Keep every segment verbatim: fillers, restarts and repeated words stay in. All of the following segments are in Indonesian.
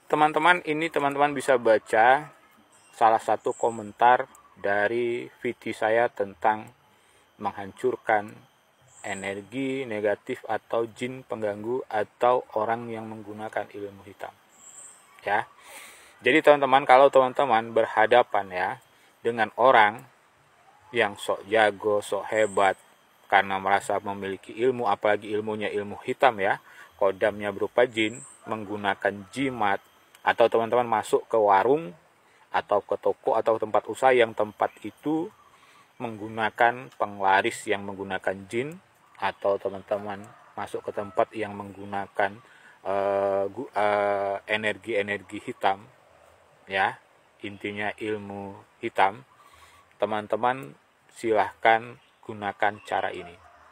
teman-teman, ini teman-teman bisa baca salah satu komentar dari video saya tentang menghancurkan energi negatif atau jin pengganggu atau orang yang menggunakan ilmu hitam. Ya. Jadi teman-teman, kalau teman-teman berhadapan ya dengan orang yang sok jago, sok hebat karena merasa memiliki ilmu, apalagi ilmunya ilmu hitam ya, kodamnya berupa jin, menggunakan jimat, atau teman-teman masuk ke warung atau ke toko atau tempat usaha yang tempat itu menggunakan penglaris yang menggunakan jin, atau teman-teman masuk ke tempat yang menggunakan uh, uh, energi-energi hitam ya, intinya ilmu hitam, teman-teman silahkan gunakan cara ini.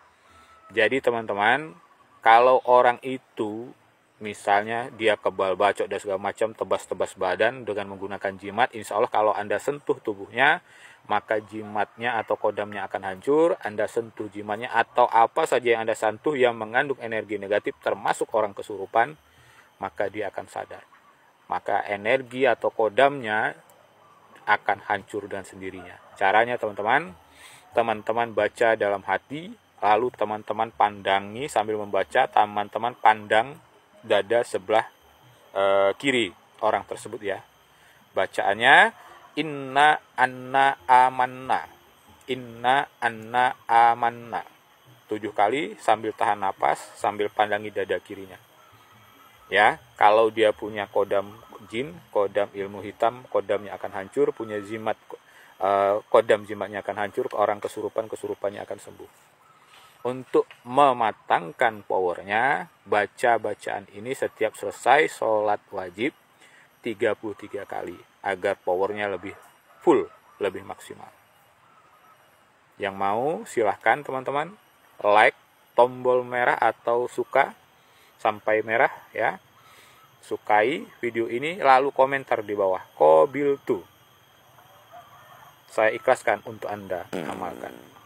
Jadi teman-teman, kalau orang itu misalnya dia kebal bacok dan segala macam, tebas-tebas badan dengan menggunakan jimat, insya Allah kalau Anda sentuh tubuhnya, maka jimatnya atau kodamnya akan hancur. Anda sentuh jimatnya atau apa saja yang Anda sentuh yang mengandung energi negatif, termasuk orang kesurupan, maka dia akan sadar. Maka energi atau kodamnya akan hancur dengan sendirinya. Caranya teman-teman, teman-teman baca dalam hati, lalu teman-teman pandangi sambil membaca, teman-teman pandang dada sebelah e, kiri orang tersebut ya. Bacaannya inna anna amanna, inna anna amanna, tujuh kali sambil tahan napas sambil pandangi dada kirinya. Ya, kalau dia punya kodam jin, kodam ilmu hitam, kodamnya akan hancur. Punya jimat, uh, kodam jimatnya akan hancur. Orang kesurupan, kesurupannya akan sembuh. Untuk mematangkan powernya, baca bacaan ini setiap selesai sholat wajib tiga puluh tiga kali agar powernya lebih full, lebih maksimal. Yang mau silahkan teman-teman like tombol merah atau suka sampai merah ya, sukai video ini, lalu komentar di bawah Qabiltu, saya ikhlaskan untuk Anda amalkan.